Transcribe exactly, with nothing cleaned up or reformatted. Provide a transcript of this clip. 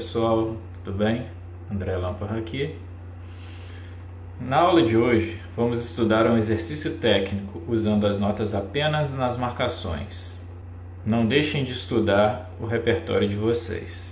pessoal, tudo bem? André Lamparra aqui. Na aula de hoje vamos estudar um exercício técnico usando as notas apenas nas marcações. Não deixem de estudar o repertório de vocês.